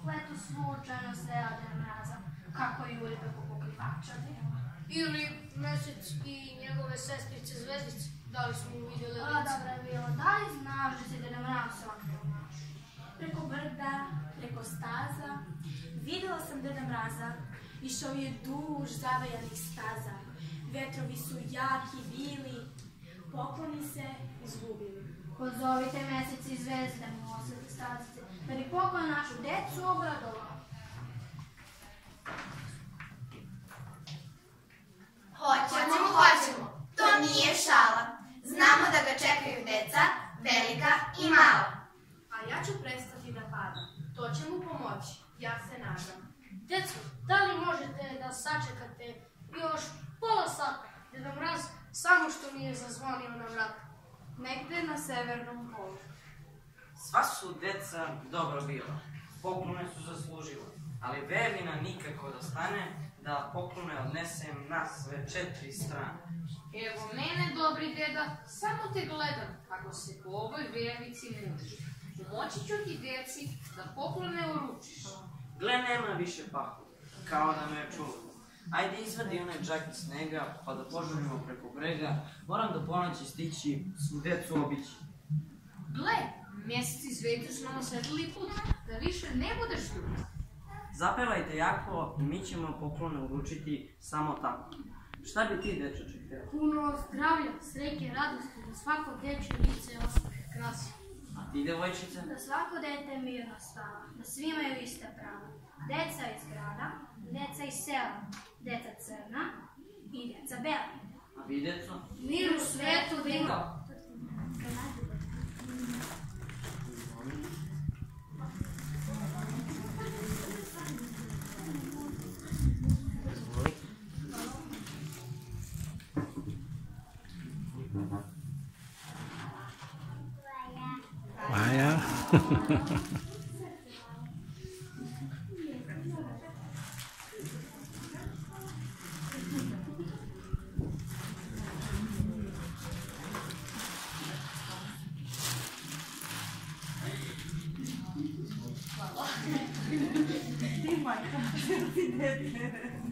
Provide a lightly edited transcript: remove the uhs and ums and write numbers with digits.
spletu slučajno srela Deda Mraza, kako juri preko pokrivača dela. Ili Mesec i njegove sestrice Zvezdice, da li smo vidjeli lice? A, dobro je bilo, da li znaš da se Deda Mraz svakako naš? Preko brda, preko staza, videla sam Deda Mraza, išao je duž zavajanih staza. Vetrovi su jaki bili, pokloni se izgubili. Pozovite Mesec i Zvezde, mu osvete stazice, da bi poklon našu decu obradovao. Hoćemo. To nije šala. Znamo da ga čekaju deca, velika i mala. A ja ću prestati da padam. To će mu pomoći. Ja se nadam. Deco, da li možete da sačekate još pola sata? Deda Mraz samo što mi je zazvonio na vrat. Negde na severnom polu. Sva su deca dobro bila. Poklone su zaslužila. Ali Velina nikako da stane da poklone odnesem na sve 4 strane. Evo mene, dobri deda, samo te gledam kako se po ovoj vevici mučiš. Pomoći ću ti deci da poklone uručiš. Gle, nema više pahu, kao da me je čulo. Ajde izvadi onaj džak iz snega, pa da požurimo preko brega. Moram do ponoći stići, svu decu obići. Gle, Mesec i Zvezda su nam osvetili put, da više ne budeš ljud. Zapevajte jako i mi ćemo poklone uručiti samo tako. Šta bi ti, dečače, htjela? Puno zdravlja, sreće, radosti, da svako dečje lice osmeh krasi. A ti, devojčice? Da svako dete mirno spava, da svi imaju iste prava. Deca iz grada, deca iz sela, deca crna i deca bela. A vi, deco? Mir u svetu digao. Maja. Ti majka, ti dete.